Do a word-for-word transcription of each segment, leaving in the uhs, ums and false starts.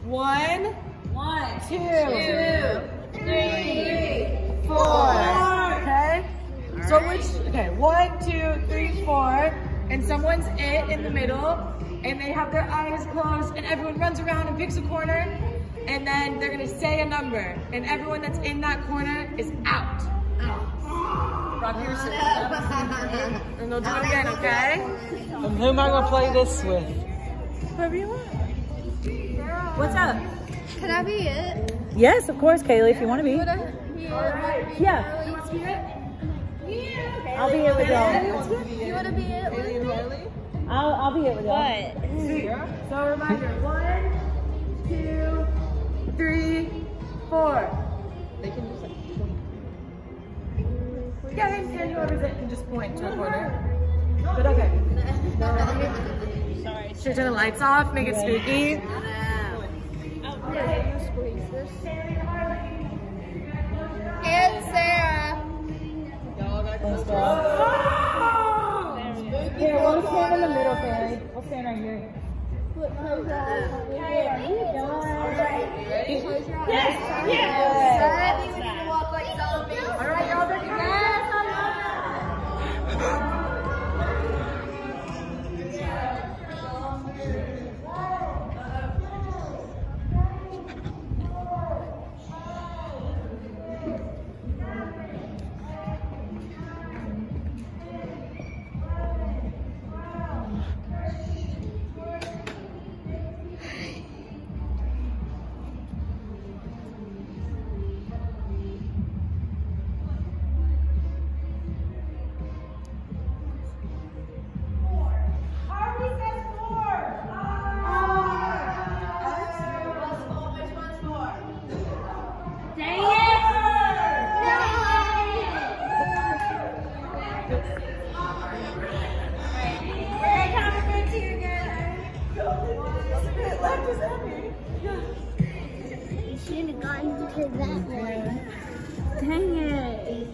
One, One, two, two, three, four. Okay? So which, okay, one, two, three, four, and someone's it in the middle, and they have their eyes closed, and everyone runs around and picks a corner, and then they're gonna say a number, and everyone that's in that corner is out. Rock, paper, scissors. And they'll do it again, okay? And who am I gonna play this with? Whoever you want. What's up? Can I be it? Yes, of course, Kaylee, if you want to be. Would I be it? Yeah. You want to be it? I'll be it with y'all. You want to be it with me? I'll, I'll be it with y'all. What? So reminder, one, two, three, four. They can just like point. Yeah, they can, whoever's it can just point to the corner. But okay. Sorry. Should we turn the lights off, make it spooky? And Sarah. Let's go. Here, we'll stand in the middle, Fairy. We'll stand right here. Okay, are you done? Yes! Yes! We need to walk like zombies. All right, y'all, they're coming. That way. Dang it.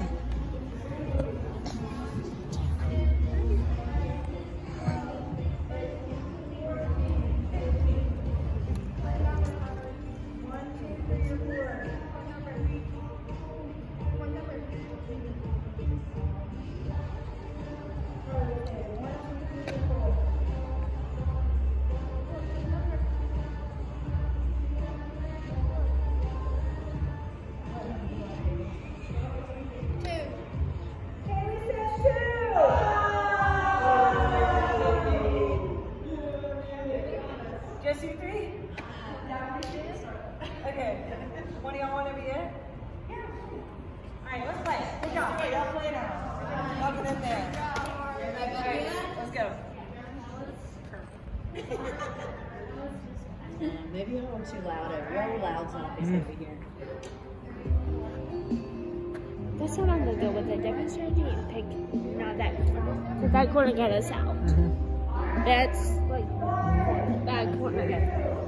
Just you three? Okay. One of y'all want to be it? Yeah. All right, let's play. Good job. Y'all play now. Y'all get in there. All right, let's go. Maybe I'm too loud over here. You're loud zombies mm. over here. That's what I'm gonna go with the different strategy and pick not that corner. Because that corner got us out. Mm-hmm. That's like that corner got us out.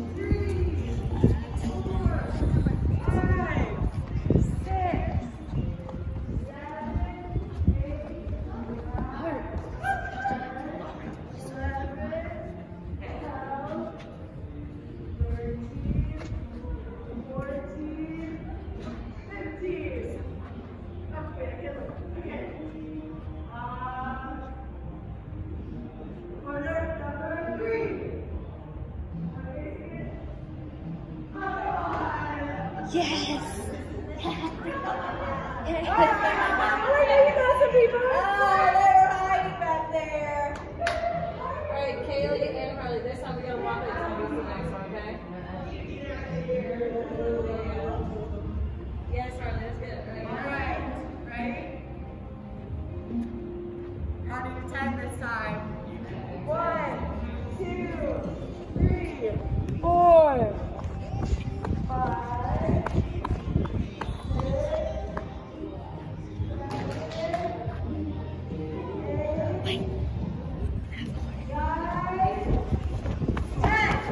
Yes! Where are you got some people? Oh, they were hiding back there. All right, Kaylee and Harley, this time we gotta walk like zombies the next one, okay? Yes, Harley, that's good. Right? All right, ready? Counting to ten this time. One, two, three, four, five. Guys, ten.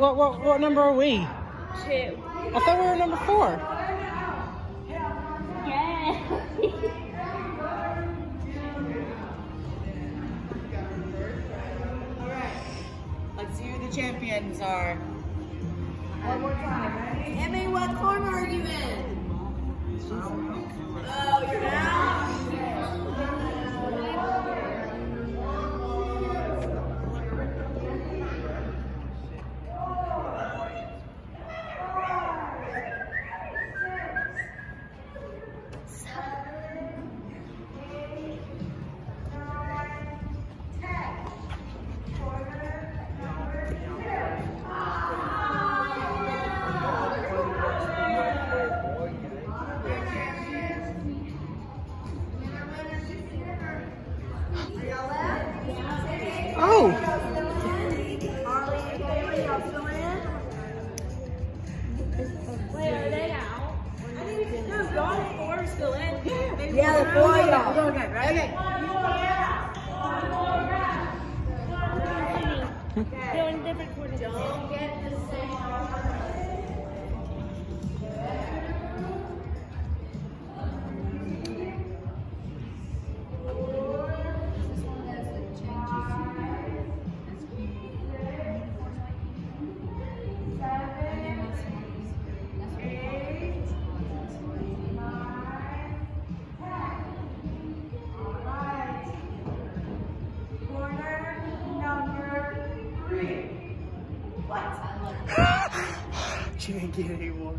what, what, what number are we? Two. I thought we were number four. Yeah. Let's see who the champions are. One more time, ready? Emmy, what corner are you in? Oh, you're down? Oh! Wait, are they out? No, y'all four are still in. Yeah, the four of y'all. We're going again, right? Okay. They're in different corners. Don't get the same. She didn't get any more.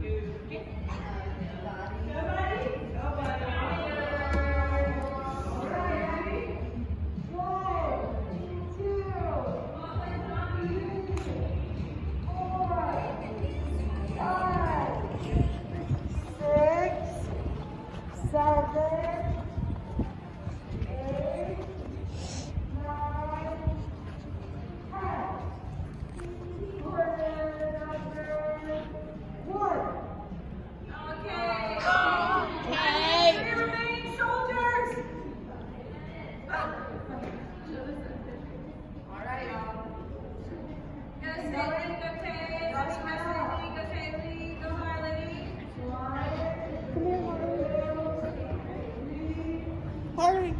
Harley.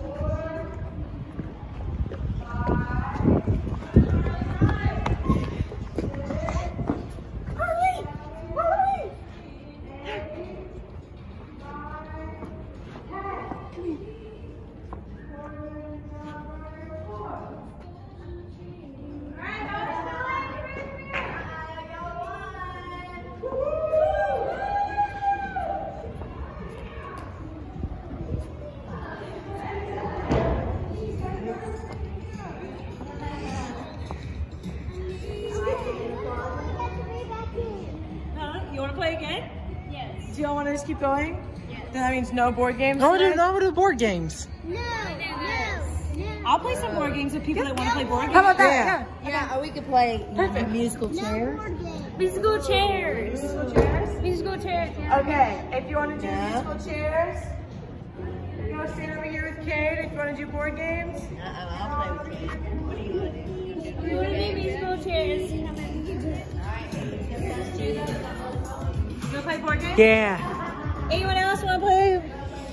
You want to play again? Yes. Do y'all want to just keep going? Yes. Then that means no board games? No, we're today? doing, no, we're doing board games. No, no, no. I'll play some board games with people that want to play board games. How about that? Yeah. Yeah, or we could play Perfect. musical No chairs. board games. Musical chairs. Musical chairs? Musical chairs. Okay, if you want to do Yeah. musical chairs, you go straight over here with Kate. If you want to do board games, Uh-oh, I'll play with you. What do you want to do? We want to do musical chairs. you want to play board games? Yeah. Anyone else want to play?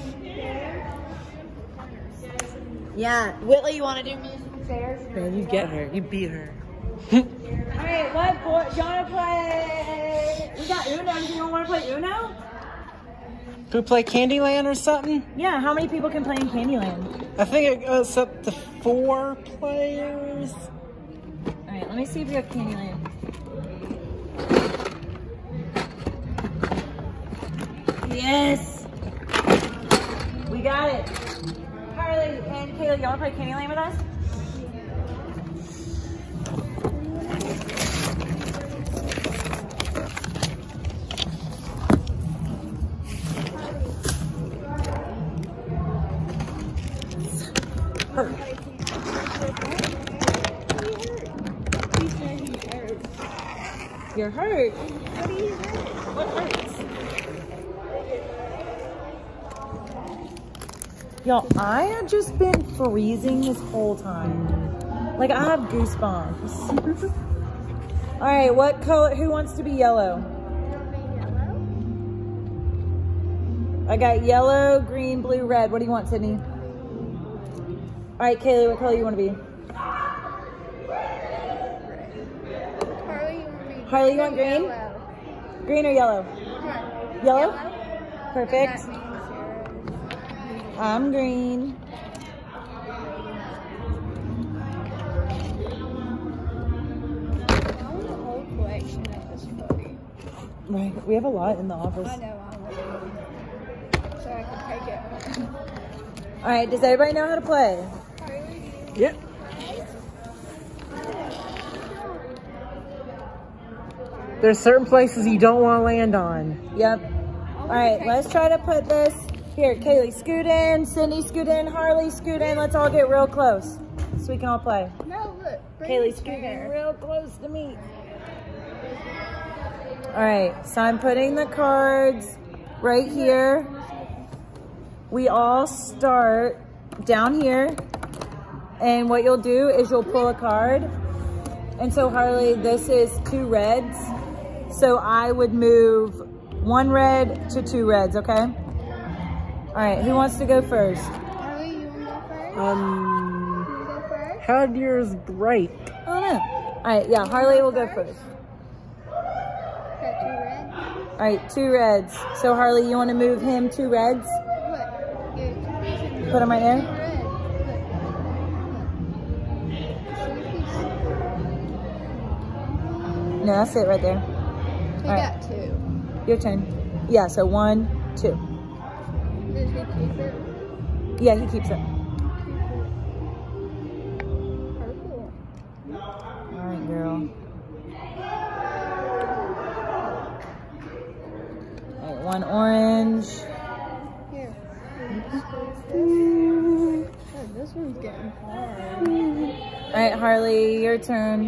Yeah, Whitley, you want to do musical chairs? Man, you get her. You beat her. All right, what board? Do you want to play? We got Uno. Do you want to play Uno? Could we play Candyland or something? Yeah, how many people can play in Candyland? I think it goes up to four players. All right, let me see if we have Candyland. Yes! We got it. Harley and Kayla, you want to play Candyland with us? Hurt. You're hurt. What hurts? Y'all, I have just been freezing this whole time. Like, I have goosebumps. All right, what color, who wants to be yellow? I got yellow, green, blue, red. What do you want, Sydney? All right, Kaylee, what color you want to be? Harley, you want green? Yellow. Green or yellow? Yellow? Yellow? Perfect. I'm green. Right, we have a lot in the office. I know, I want it. So I can take it. All right, does everybody know how to play? Yep. There's certain places you don't want to land on. Yep. All right, let's try to put this. Here, Kaylee, scoot in. Cindy, scoot in. Harley, scoot in. Let's all get real close so we can all play. No, look. bring Kaylee, the scoot in chair. real close to me. All right, so I'm putting the cards right here. We all start down here. And what you'll do is you'll pull a card. And so Harley, this is two reds. So I would move one red to two reds, okay? All right, who wants to go first? Harley, you want to go first? Um, You want to go first? how'd yours break? Oh no. All right, yeah, Harley will go first. Got two reds? All right, two reds. So Harley, you want to move him two reds? Look. Yeah, two reds. Put him right there? Red. Look. No, that's it right there. He All right. got two. Your turn. Yeah, so one, two. Does he keep it? Yeah, he keeps it. Purple. All right, girl. All right, one orange. Here. Oh, this one's getting hard. All right, Harley, your turn.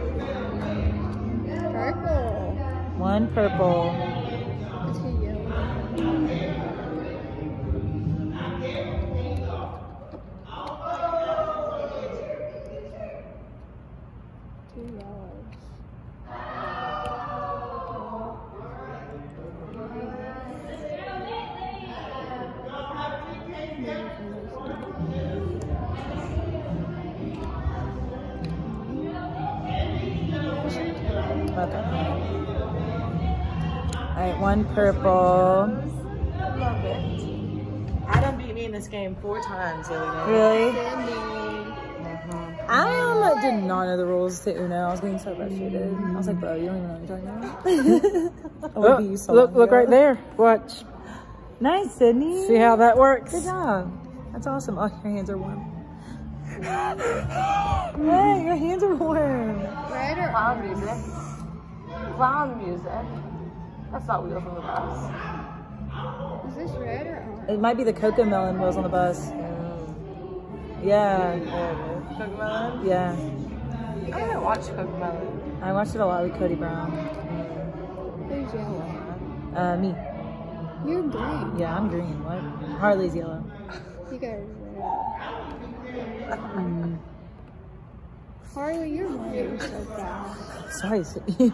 Purple. One purple. Is he yellow? Two yellows. Okay. All right, one purple. Love it. Adam beat me in this game four times the other day. Really? Cindy. I um, did not know the rules to Uno. I was getting so frustrated. I was like, bro, you don't even know what you're talking about. I would Oh, be so look, long look ago. right there. Watch. Nice, Sydney. See how that works? Good job. That's awesome. Oh, your hands are warm. Hey, your hands are warm. Red or Clown orange? music. Clown music. That's not Wheels on the Bus. Is this red or orange? It might be the Cocoa Melon Wheels on the Bus. Yeah, Cocomelon? yeah. I haven't watched Cocomelon. I watched it a lot with Cody Brown. Who's yellow? Uh, me. You're green. Yeah, I'm green. What? Harley's yellow. You got red. Mm. Harley, you're moving so fast. Sorry, Sydney.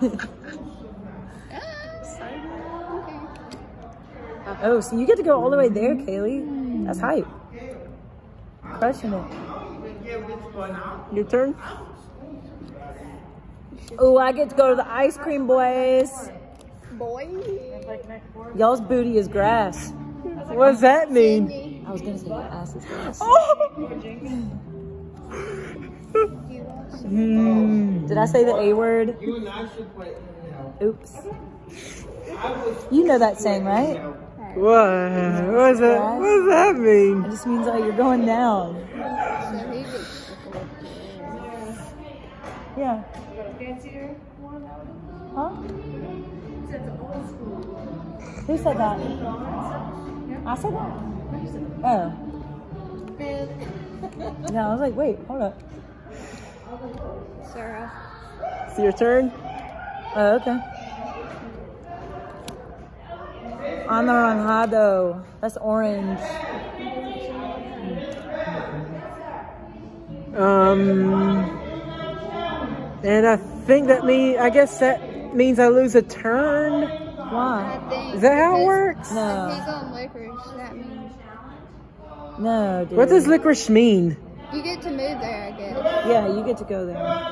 Okay. Oh, so you get to go all the way there, Kaylee. That's hype. Crushing it. Your turn? Oh, I get to go to the ice cream, boys. Boy. Y'all's booty is grass. What does that mean? Cindy, I was gonna say your ass is grass. do you want some? Hmm. Did I say the A word? Oops. You know that saying, right? What? What does that, what does that mean? It just means like you're going down. So he gets to go up there. Yeah. Fancier one? Huh? It's old school. Who said that? I said that. Oh. Yeah, I was like, wait, hold up. Sarah. It's your turn? Oh, okay. Anaranjado. That's orange. Um, And I think that mean I guess that means I lose a turn. Why? I think. Is that how it because works? If No. he's on licorice, that means No, dude. What does licorice mean? you get to move there, I guess. Yeah, you get to go there.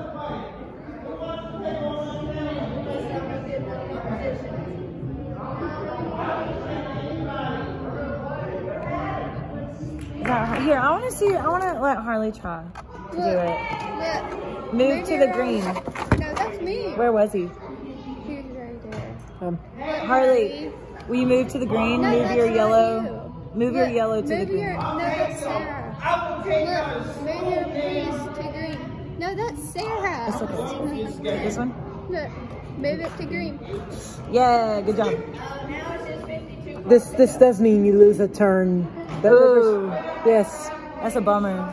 Now, here, I want to see. I want to let Harley try to do it. Look. Move to your the green. No, that's me. Where was he? He's right there. Um, Harley, will you move to the green? No, Move that's your not yellow. you. Move your Look, yellow to the move green. Your, no, that's Sarah. Look, move your piece to green. No, that's Sarah. It's okay. This one? Look, move it to green. Yeah, good job. this this does mean you lose a turn. That Ooh, licorice- yes. that's a bummer.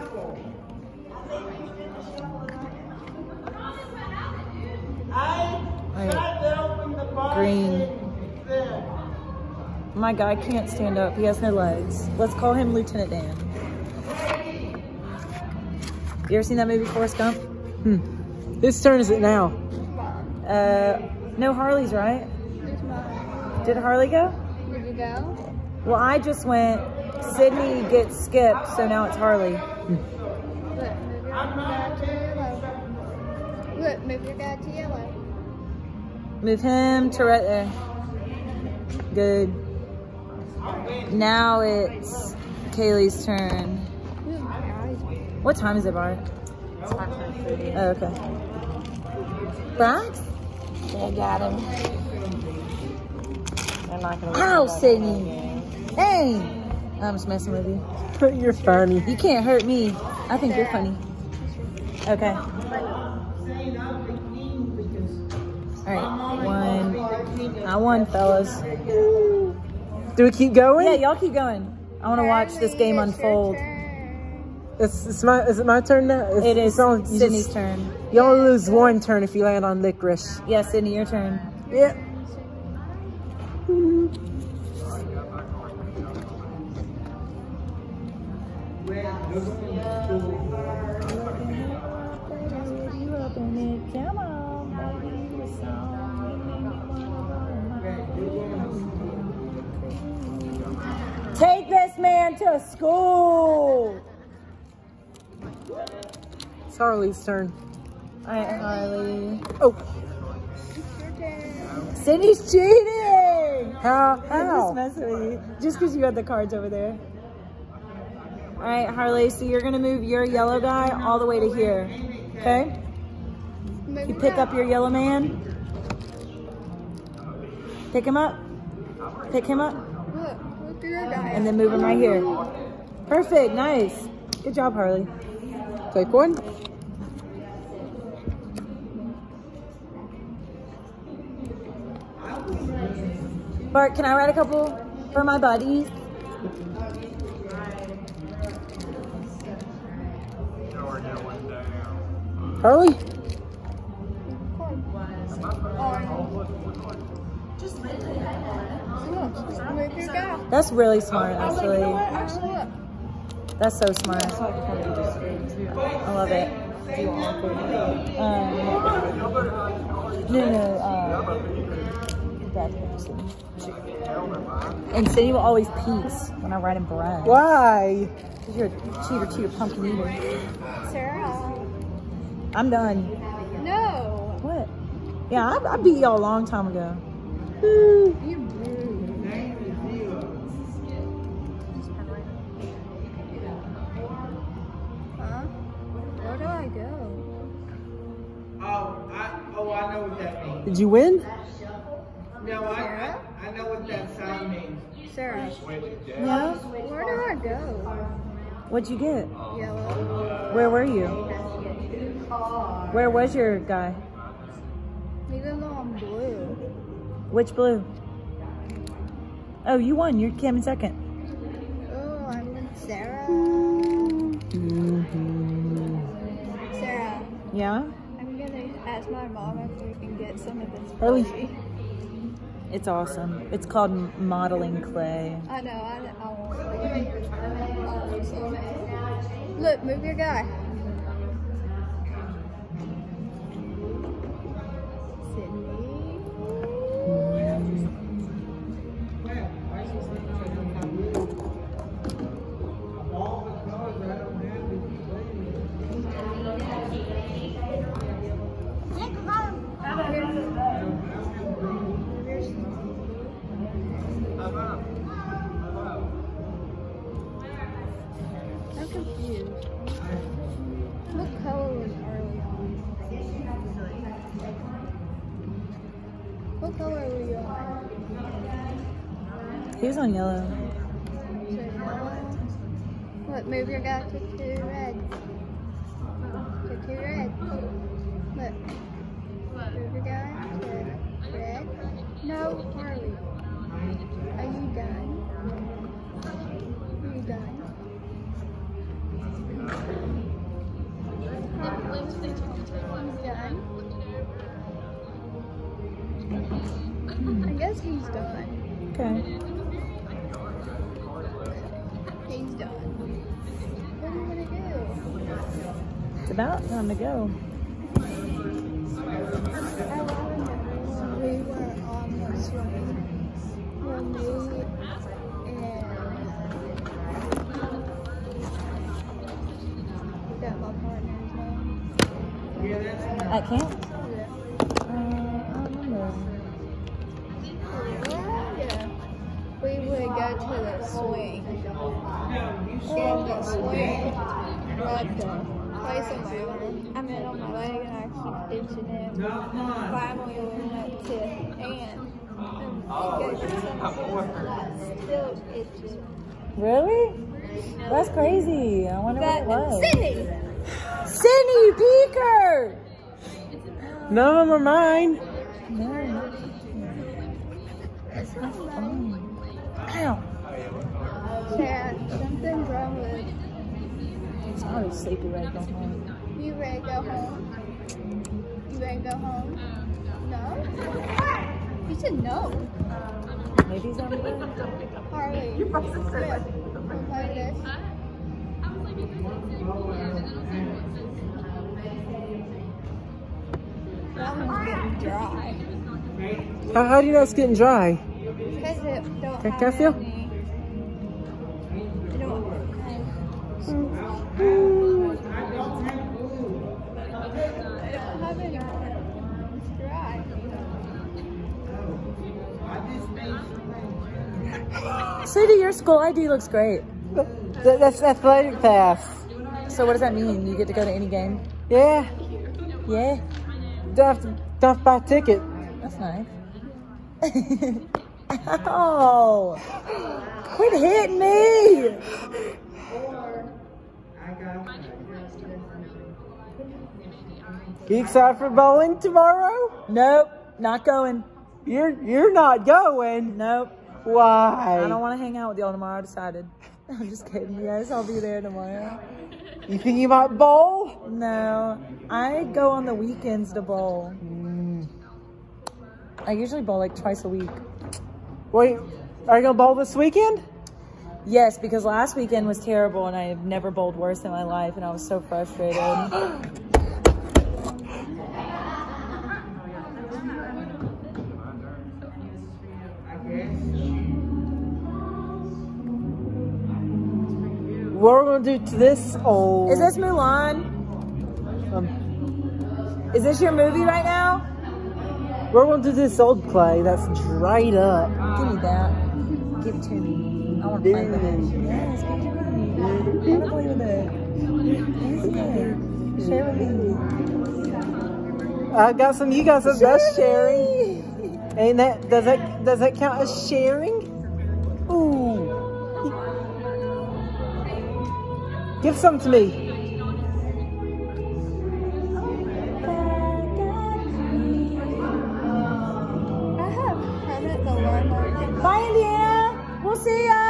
Alright. Green. My guy can't stand up. He has no legs. Let's call him Lieutenant Dan. You ever seen that movie, Forrest Gump? Hmm. Whose turn is it now? Uh, no, Harley's right. There's mine. Did Harley go? Did you go? Well, I just went. Sydney gets skipped, so now it's Harley. Look, move your guy to yellow. Look, move your guy to yellow. Move him to right there. Good. Now it's Kaylee's turn. Ooh, my eyes. What time is it, Bart? Oh, okay. Brax? They got him. They're not gonna Ow, worry about Sydney. it. Hey! I'm just messing with you. You're funny. You can't hurt me. I think you're funny. Okay. Alright, one. I won, fellas. Do we keep going? Yeah, y'all keep going. I want to watch this game Harley, it's your unfold. turn. It's, it's my, is it my turn now? It's, It is it's on, you Sydney's just- turn. You only lose one turn if you land on licorice. Yeah, Sydney, your turn. Yep. Take this man to school. It's Harley's turn. All right, Harley. Oh, Sydney's cheating. how? I'm just How? messing with you. Just because you had the cards over there. All right, Harley. So you're gonna move your yellow guy all the way to here. Okay. Move You your pick guy. up your yellow man. Pick him up. Pick him up. Look, look at your guy. And then move him right here. Perfect. Nice. Good job, Harley. Take one. Bart, can I write a couple for my buddies? Harley? Look, move your guy. That's really smart, actually. Actually, look. That's so smart. I love it. Um, no, no, uh, Dad. And Sydney will always peace when I write in Brad. Why? Because you're a cheater, cheater, pumpkin eater. Sarah. I'm done. No. What? Yeah, I, I beat y'all a long time ago. You rude. Huh? Where do I go? Oh, I, oh, I know what that means. Did you win? No, I, I, I know what that sign means. Sarah. Yeah? Where do I go? What'd you get? Yellow. Where were you? Where was your guy? Even though I'm blue. Which blue? Oh, you won. You came in second. Oh, I'm with Sarah. Mm-hmm. Sarah. Yeah? I'm gonna ask my mom if we can get some of this. Harley. clay. It's awesome. It's called m- modeling clay. I know, I, I want it. Oh, so bad. Look, move your guy. confused. What color was Harley on? What color were you on? He was on yellow. So yellow. What, move your guy to two red. To two red. Look. Move your guy to red. No, Harley. Are you done? Are you done? Done? I guess he's done. Okay. He's done. What are you gonna do? It's about time to go. I remember when we were on the swing, when me and forgot my partner's name. At camp? Yeah. Uh, I don't remember. Yeah. We would go to the swing. And the swing at the place on my arm. I mean on my leg, and I keep itching it. Finally we went to Ann. And it goes to something that's still itching. Really? That's crazy. I wonder what it was. Sydney! Sydney Beaker! None of them are mine. No. That's not fun. Ow. Sarah, something's wrong with It's probably sleepy ready to go home. you. Ready to go home? You ready to go home? No? You said no. Maybe he's on the bed. Harley. You're supposed to say like this. That one's getting dry. How, how do you know it's getting dry? Because it don't Can- have can I feel? any. It don't have. I don't have any. It's dry. Sadie, your school I D looks great. That, that's athletic pass. So what does that mean? You get to go to any game? Yeah. Yeah? Don't have to, don't have to buy a ticket. That's nice. Ow! Quit hitting me! You excited for bowling tomorrow? Nope, not going. You're you're not going. Nope. Why? I don't want to hang out with y'all tomorrow, I decided. I'm just kidding, you guys. I'll be there tomorrow. You think you might bowl? No, I go on the weekends to bowl. Mm. I usually bowl like twice a week. Wait, are you gonna bowl this weekend? Yes, because last weekend was terrible and I have never bowled worse in my life and I was so frustrated. What we're gonna do to this old? Is this Mulan? Um, Is this your movie right now? we're gonna do this old clay that's dried up. Give me that. Give it to me. I want to play with it. Yes, give it to me. I want to play with it. Yes, good. Share with me. I got some. You got some. That's sharing. Ain't that? Does that? Does that count as sharing? Ooh. Give some to me. I have Kermit the Worm. Bye, Indiana. We'll see ya.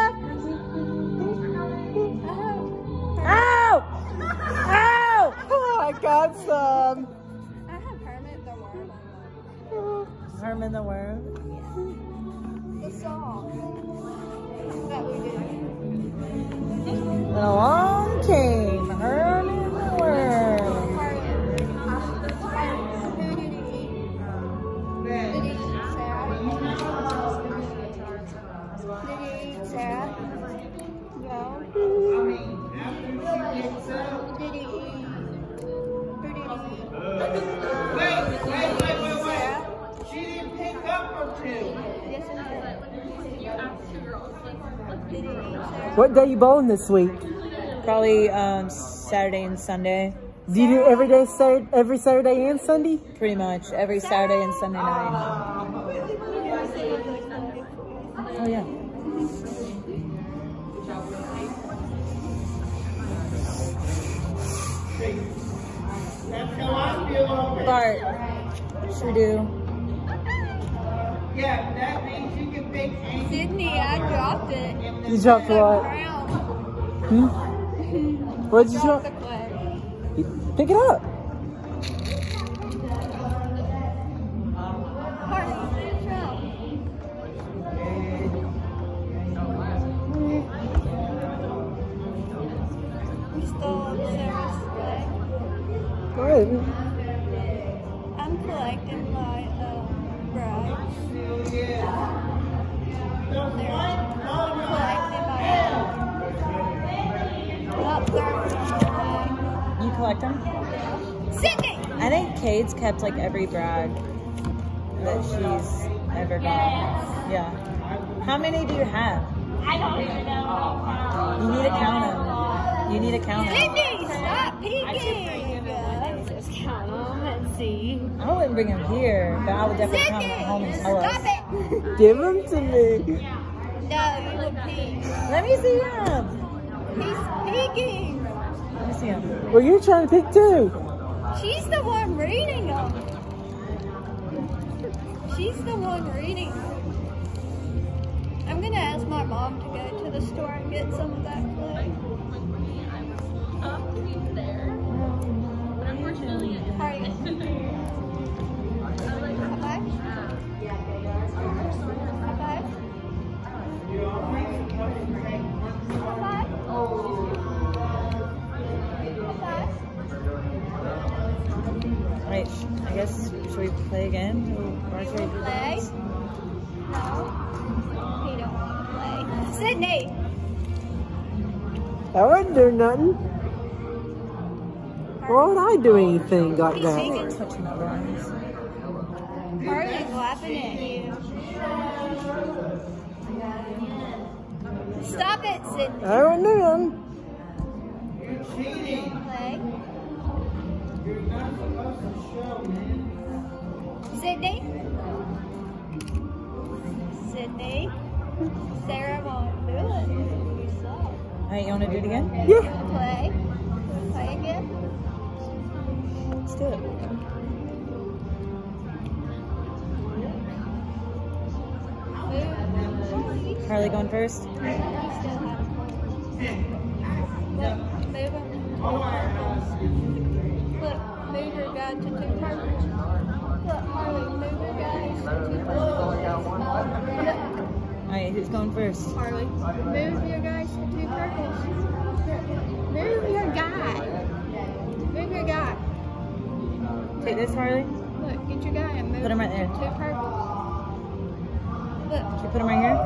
I have, Ow! Ow! Oh, I got some. I have Kermit the Worm. Herman the Worm. The song that we did. And along came Herman the Worm. Who did he eat? Did he eat Sarah? Did he eat Sarah? No. Did he eat? Who did he eat? Wait, wait, wait, wait, wait. Sarah? She didn't pick up her two. Yes, I did. Did he eat Sarah? What day you bowling this week? Thursday. Probably um, Saturday and Sunday. Do you do every day, Saturday, every Saturday and Sunday? Pretty much every Saturday and Sunday night. Oh yeah. That's how I feel over Bart, sure do. Yeah, that means you can pick any. Sydney, I dropped it. You dropped what? Ground. Hmm? What did you Drop drop? the clay. Pick it up. Harley, drop. We stole Sarah's clay. Go ahead. I'm collecting my uh, bride. I'm collecting my up there. You collect them? Sydney! I think Kate's kept like every brag that she's ever got. Yeah. How many do you have? I don't even know. You need to count them. You need to count them. Sydney, stop peeking! Just count them and see. I wouldn't bring them here, but I would definitely come Sydney, home and tell stop us. it! Give them to me. No, you would peek. Let me see them. He's peeking. Let me see them. Well, you're trying to pick too. She's the one reading them. She's the one reading them. I'm gonna ask my mom to go to the store and get some of that clay. Are you? Okay. Okay. Right, I guess, should we play again? Or should we do Play? this? No. He don't want to play. Sydney! I wouldn't do nothing. Why would I do anything like He's that? peeking. Touching the blinds. Harley's laughing at you. Stop it, Sydney. I wouldn't do nothing. Play. Sydney? Sydney? Sarah won't do it. You suck. Alright, you want to do it again? Yeah. Play. Play again. Let's do it. Move. Harley going first? Look, move him. Look, move your guy to two purples. Look, Harley, move your guys to two purples. Alright, who's going first? Harley, move your guys to two purples. Move your guy. Move your guy. Take this, Harley. Look, get your guy and move Put him right there. two purples. Look, Should we put him right here?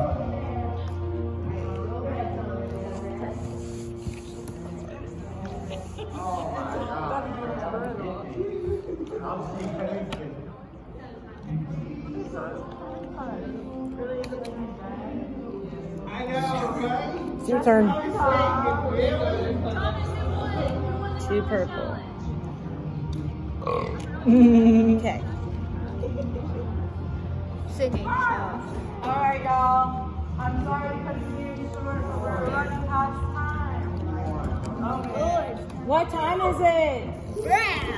I know, right? It's your turn. Two purple. Okay. Sydney. Alright, y'all. I'm sorry to cut you short, but we're running past time. Okay. What time is it? Brown.